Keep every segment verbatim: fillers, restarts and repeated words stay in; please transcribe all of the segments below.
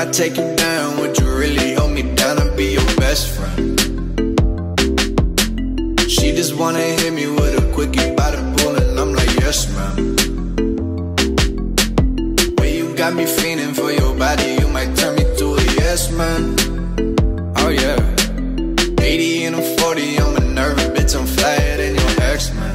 I take you down, would you really hold me down and be your best friend? She just wanna hit me with a quickie by the pool, and I'm like, yes, ma'am. Way you got me fiending for your body, you might turn me to a yes, man. Oh yeah. eighty and I'm forty, I'm a nervous bitch, I'm flyer than your ex, man.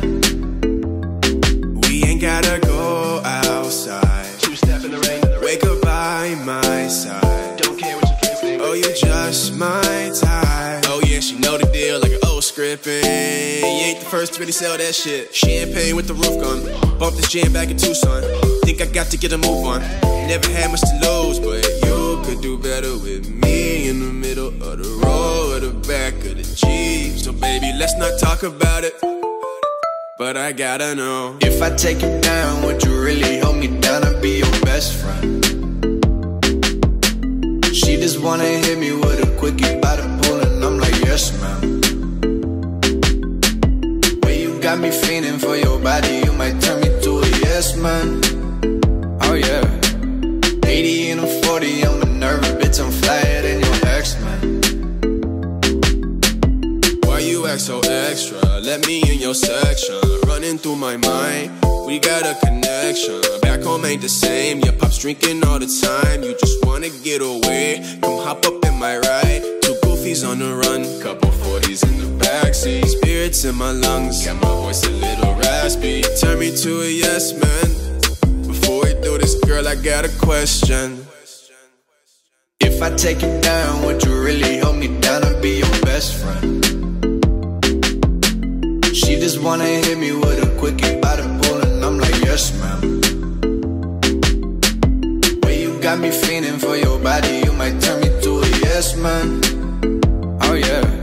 We ain't gotta go outside. Two-step in the rain, wake up by my side. Don't care what your friends think. Oh, you just my type. Oh yeah, she know the deal like an old scripting. You ain't the first to really sell that shit. Champagne with the roof gun. Bump this jam back in Tucson. Think I got to get a move on. Never had much to lose, but you could do better with me in the middle of the road or the back of the Jeep. So baby, let's not talk about it, but I gotta know. If I take you down, would you really hold me down and be your best friend? She just wanna hit me with a quickie by the pool, and I'm like, yes, ma'am. Way you got me fiending for your body, you might turn me to a yes, man. Oh yeah. eighty and I'm forty, I'm a nervous bitch, I'm flyer than your ex, man. Why you act so extra? Let me in your section. Running through my mind, we got a connection. Back home ain't the same, your pop's drinking all the time. You just wanna get away, come hop up in my ride. Two goofies on the run, couple forties in the backseat. Spirits in my lungs, got my voice a little raspy. Turn me to a yes man. Before we do this, girl, I got a question. If I take you down, would you really hold me down and be your best friend? She just wanna hit me with a quickie by the pool, and I'm like, yes, ma'am. Way you got me fiending for your body, you might turn me to a yes, man. Oh yeah.